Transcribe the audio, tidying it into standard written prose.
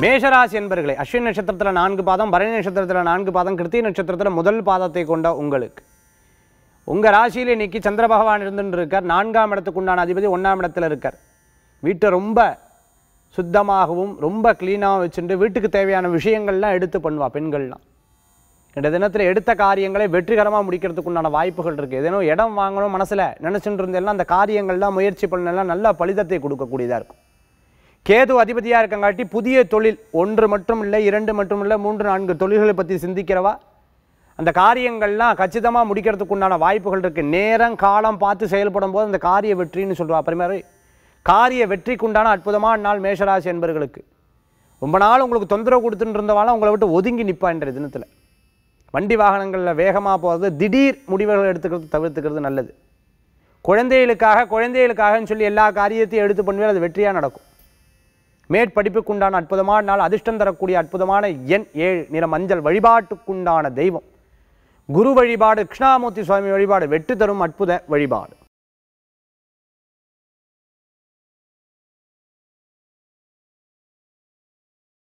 மேஷராசி என்பர்களே, அஸ்வினி நட்சத்திரத்தில் 4 பாதம், பரணி நட்சத்திரத்தில் 4 பாதம், கிருத்திகை நட்சத்திரத்தில் முதல் பாதத்தை கொண்ட உங்களுக்கு உங்கள் ராசியில் இன்னைக்கு சந்திர பகவான் இருந்துட்டு இருக்கார். 4ஆம் இடத்துக்கு உண்டான அதிபதி 1ஆம் இடத்துல இருக்கார். வீட்டை ரொம்ப சுத்தமாகவும் ரொம்ப க்ளீனாகவும் வச்சுட்டு வீட்டுக்கு தேவையான விஷயங்கள்லாம் எடுத்து பண்ணுவா பெண்கள்லாம். இந்த தினத்தில் எடுத்த காரியங்களை வெற்றிகரமாக முடிக்கிறதுக்கு உண்டான வாய்ப்புகள் இருக்குது. ஏதேனும் இடம் வாங்கணும் மனசில் நினச்சிட்டு இருந்தெல்லாம் அந்த காரியங்கள்லாம் முயற்சி பண்ணலாம், நல்ல பலிதத்தை கொடுக்கக்கூடியதாக இருக்கும். கேது அதிபதியாக இருக்கங்காட்டி புதிய தொழில் 1 மட்டும் இல்லை, 2 மட்டும் இல்லை, 3, 4 தொழில்களை பற்றி சிந்திக்கிறவா அந்த காரியங்கள்லாம் கச்சிதமாக முடிக்கிறதுக்கு உண்டான வாய்ப்புகள் இருக்குது. நேரம் காலம் பார்த்து செயல்படும் போது அந்த காரிய வெற்றின்னு சொல்லுவா. அப்புறமே காரிய வெற்றிக்குண்டான அற்புதமான நாள் மேஷராசி என்பவர்களுக்கு. ரொம்ப நாள் உங்களுக்கு தொந்தரவு கொடுத்துட்டு இருந்தவாலும் உங்களை விட்டு ஒதுங்கி நிற்பா. என்ற தினத்தில் வண்டி வாகனங்களில் வேகமாக போகிறது, திடீர் முடிவுகள் எடுத்துக்கிறது தவிர்த்துக்கிறது நல்லது. குழந்தைகளுக்காகன்னு சொல்லி எல்லா காரியத்தையும் எடுத்து பண்ணுவேன், அது வெற்றியாக நடக்கும். மேற்படிப்புக்குண்டான அற்புதமான நாள், அதிர்ஷ்டம் தரக்கூடிய அற்புதமான எண் 7, நிற மஞ்சள். வழிபாட்டுக்குண்டான தெய்வம் குரு வழிபாடு, கிருஷ்ணாமூர்த்தி சுவாமி வழிபாடு வெற்றி தரும் அற்புத வழிபாடு.